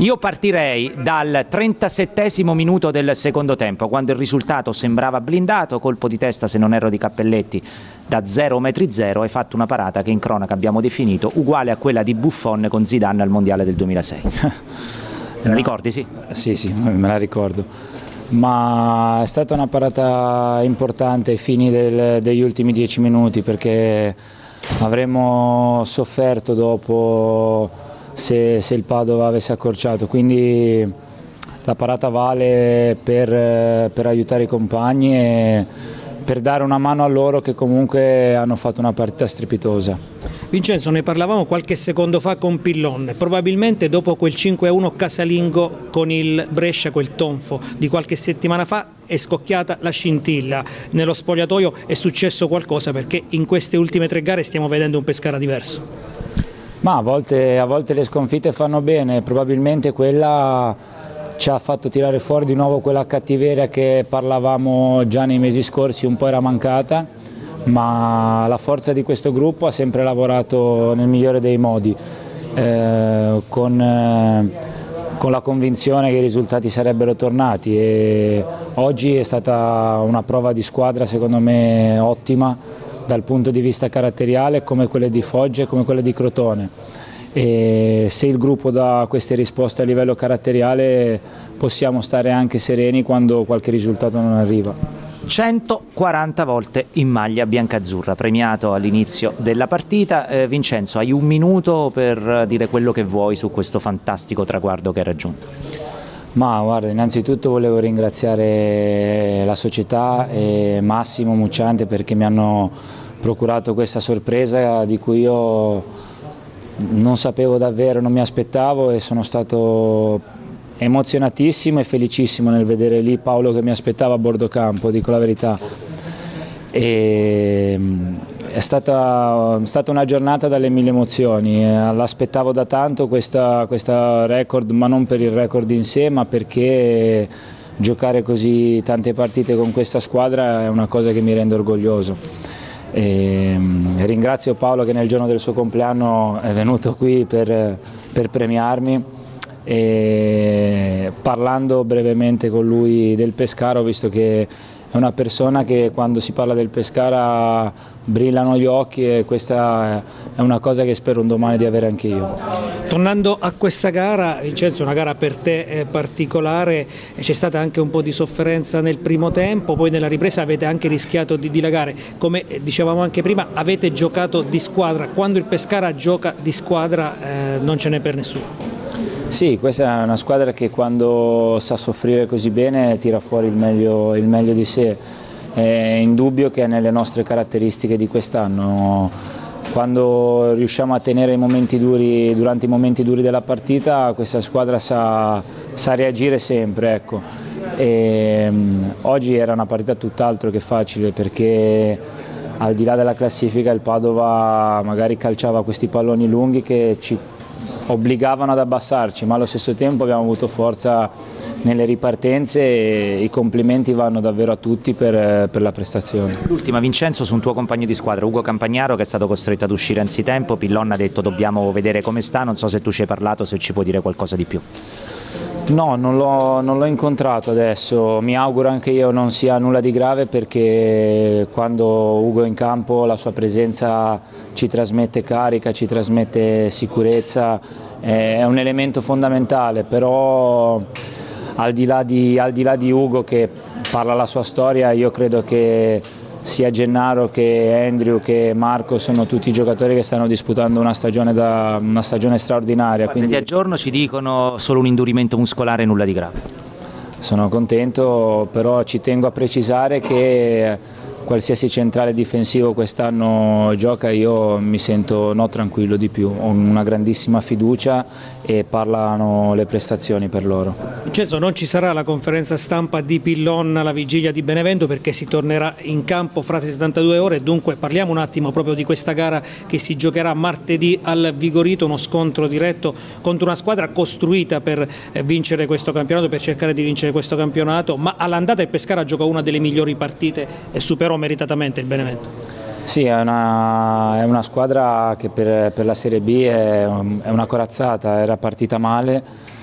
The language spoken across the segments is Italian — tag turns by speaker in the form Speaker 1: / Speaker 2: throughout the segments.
Speaker 1: Io partirei dal 37° minuto del secondo tempo, quando il risultato sembrava blindato, colpo di testa, se non erro, di Cappelletti da 0 metri 0, hai fatto una parata che in cronaca abbiamo definito uguale a quella di Buffon con Zidane al Mondiale del 2006. Te la ricordi, sì?
Speaker 2: Sì, me la ricordo. Ma è stata una parata importante ai fini degli ultimi 10 minuti, perché avremmo sofferto dopo se il Padova avesse accorciato, quindi la parata vale per aiutare i compagni e per dare una mano a loro che comunque hanno fatto una partita strepitosa.
Speaker 3: Vincenzo, ne parlavamo qualche secondo fa con Pillon, probabilmente dopo quel 5-1 casalingo con il Brescia, quel tonfo di qualche settimana fa, è scocchiata la scintilla, nello spogliatoio è successo qualcosa, perché in queste ultime 3 gare stiamo vedendo un Pescara diverso.
Speaker 2: Ma a volte le sconfitte fanno bene, probabilmente quella ci ha fatto tirare fuori di nuovo quella cattiveria che parlavamo già nei mesi scorsi, un po' era mancata, ma la forza di questo gruppo ha sempre lavorato nel migliore dei modi, con la convinzione che i risultati sarebbero tornati, e oggi è stata una prova di squadra secondo me ottima dal punto di vista caratteriale, come quelle di Foggia e come quelle di Crotone, e se il gruppo dà queste risposte a livello caratteriale possiamo stare anche sereni quando qualche risultato non arriva.
Speaker 1: 140 volte in maglia biancazzurra, premiato all'inizio della partita. Vincenzo, hai un minuto per dire quello che vuoi su questo fantastico traguardo che hai raggiunto.
Speaker 2: Ma guarda, innanzitutto volevo ringraziare la società e Massimo Mucciante, perché mi hanno procurato questa sorpresa di cui io non sapevo davvero, non mi aspettavo, e sono stato emozionatissimo e felicissimo nel vedere lì Paolo che mi aspettava a bordo campo, dico la verità. È stata una giornata dalle 1000 emozioni, l'aspettavo da tanto questa record, ma non per il record in sé, ma perché giocare così tante partite con questa squadra è una cosa che mi rende orgoglioso. Ringrazio Paolo che nel giorno del suo compleanno è venuto qui per premiarmi, e parlando brevemente con lui del Pescara ho visto che è una persona che quando si parla del Pescara brillano gli occhi, e questa è una cosa che spero un domani di avere anche io.
Speaker 3: Tornando a questa gara, Vincenzo, una gara per te particolare, c'è stata anche un po' di sofferenza nel primo tempo, poi nella ripresa avete anche rischiato di dilagare, come dicevamo anche prima avete giocato di squadra, quando il Pescara gioca di squadra non ce n'è per nessuno.
Speaker 2: Sì, questa è una squadra che quando sa soffrire così bene tira fuori il meglio di sé. È indubbio che è nelle nostre caratteristiche di quest'anno. Quando riusciamo a tenere i momenti duri, durante i momenti duri della partita, questa squadra sa reagire sempre. Ecco. Oggi era una partita tutt'altro che facile, perché al di là della classifica il Padova magari calciava questi palloni lunghi che ci obbligavano ad abbassarci, ma allo stesso tempo abbiamo avuto forza nelle ripartenze, e i complimenti vanno davvero a tutti per la prestazione.
Speaker 1: L'ultima, Vincenzo, su un tuo compagno di squadra, Ugo Campagnaro, che è stato costretto ad uscire anzitempo. Pillon ha detto dobbiamo vedere come sta, non so se tu ci hai parlato, se ci puoi dire qualcosa di più.
Speaker 2: No, non l'ho incontrato adesso, mi auguro anche io non sia nulla di grave, perché quando Ugo è in campo la sua presenza ci trasmette carica, ci trasmette sicurezza, è un elemento fondamentale, però al di là di Ugo che parla la sua storia, io credo che sia Gennaro che Andrew che Marco sono tutti giocatori che stanno disputando una stagione straordinaria.
Speaker 1: Quindi a giorno ci dicono solo un indurimento muscolare, nulla di grave.
Speaker 2: Sono contento, però ci tengo a precisare che qualsiasi centrale difensivo quest'anno gioca, io mi sento tranquillo di più, ho una grandissima fiducia e parlano le prestazioni per loro.
Speaker 3: Vincenzo, non ci sarà la conferenza stampa di Pillon alla vigilia di Benevento, perché si tornerà in campo fra 72 ore, dunque parliamo un attimo proprio di questa gara che si giocherà martedì al Vigorito, uno scontro diretto contro una squadra costruita per vincere questo campionato, per cercare di vincere questo campionato, ma all'andata il Pescara gioca una delle migliori partite e superò meritatamente il Benevento.
Speaker 2: Sì, è una squadra che per la Serie B è una corazzata, era partita male,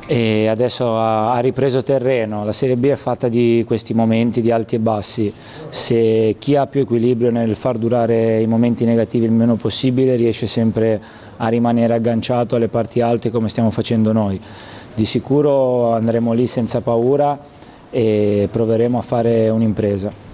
Speaker 2: e adesso ha ripreso terreno. La Serie B è fatta di questi momenti di alti e bassi, se chi ha più equilibrio nel far durare i momenti negativi il meno possibile riesce sempre a rimanere agganciato alle parti alte come stiamo facendo noi. Di sicuro andremo lì senza paura e proveremo a fare un'impresa.